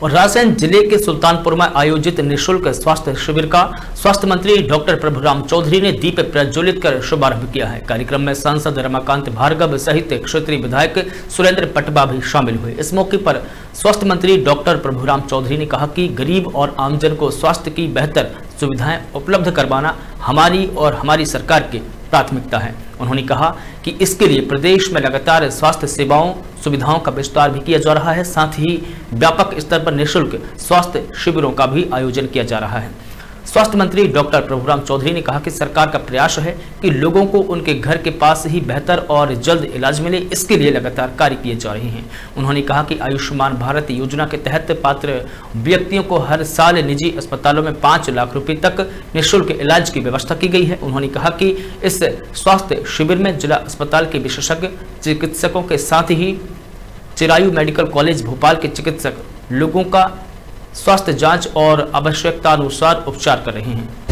और रायसेन जिले के सुल्तानपुर में आयोजित निःशुल्क स्वास्थ्य शिविर का स्वास्थ्य मंत्री डॉक्टर प्रभुराम चौधरी ने दीप प्रज्वलित कर शुभारंभ किया है। कार्यक्रम में सांसद रमाकांत भार्गव सहित क्षेत्रीय विधायक सुरेंद्र पटवा भी शामिल हुए। इस मौके पर स्वास्थ्य मंत्री डॉक्टर प्रभुराम चौधरी ने कहा कि गरीब और आमजन को स्वास्थ्य की बेहतर सुविधाएं उपलब्ध करवाना हमारी और हमारी सरकार की प्राथमिकता है। उन्होंने कहा कि इसके लिए प्रदेश में लगातार स्वास्थ्य सेवाओं सुविधाओं का विस्तार भी किया जा रहा है, साथ ही व्यापक स्तर पर निःशुल्क स्वास्थ्य शिविरों का भी आयोजन किया जा रहा है। स्वास्थ्य मंत्री डॉक्टर प्रभुराम चौधरी ने कहा कि सरकार का प्रयास है कि लोगों को उनके घर के पास ही बेहतर और जल्द इलाज मिले, इसके लिए लगातार कार्य किए जा रहे हैं। उन्होंने कहा कि आयुष्मान भारत योजना के तहत पात्र व्यक्तियों को हर साल निजी अस्पतालों में 5 लाख रुपए तक निःशुल्क इलाज की व्यवस्था की गई है। उन्होंने कहा कि इस स्वास्थ्य शिविर में जिला अस्पताल के विशेषज्ञ चिकित्सकों के साथ ही चिरायू मेडिकल कॉलेज भोपाल के चिकित्सक लोगों का स्वास्थ्य जांच और आवश्यकता अनुसार उपचार कर रहे हैं।